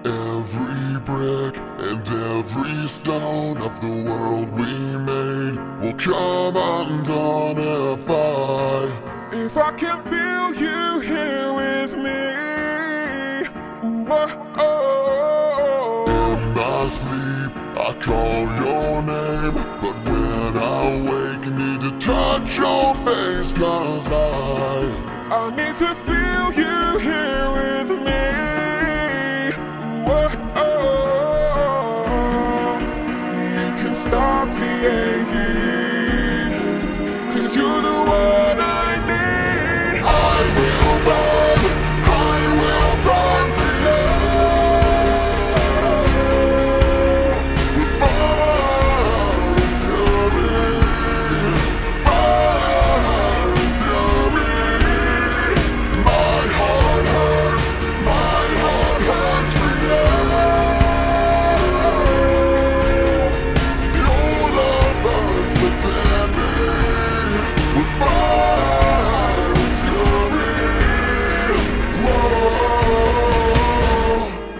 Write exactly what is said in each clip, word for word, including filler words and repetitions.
Every brick and every stone of the world we made will come undone if I If I can feel you here with me. Whoa. In my sleep I call your name, but when I wake need to touch your face, cause I I need to feel you here with me. Whoa. You can stop the aching, cause you're the one I need. I will burn, I will burn for you. With fire and fury, fire and fury. My heart hurts, my heart hurts for you. Your love burns within me. With fire and fury. Whoa.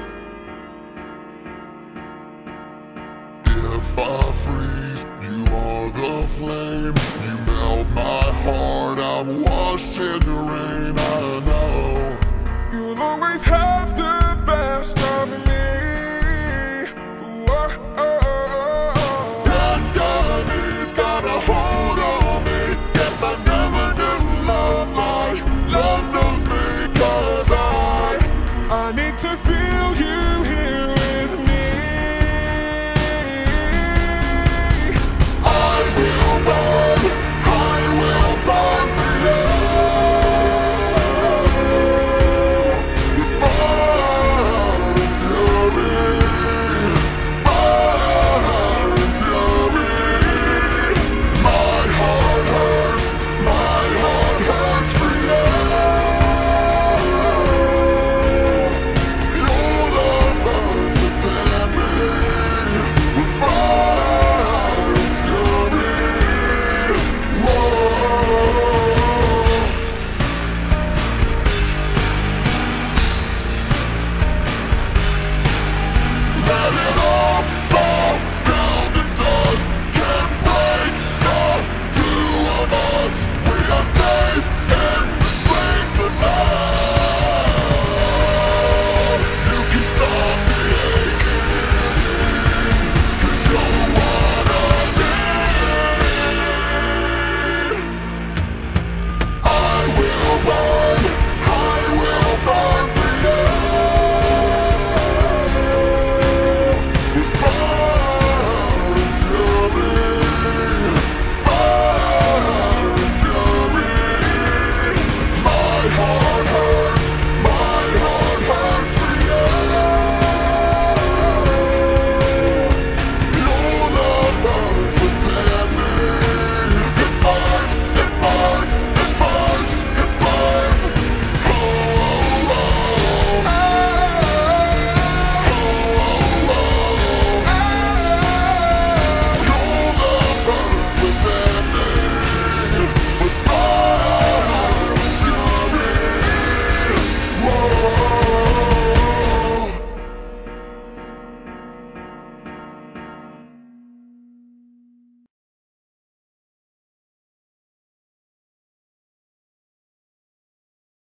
If I freeze, you are the flame. You melt my heart, I'm washed in the rain. I know You'll always have the best of me. Whoa. destiny's got a hold on me. Yes, I never knew love like love knows me, cause I I need to feel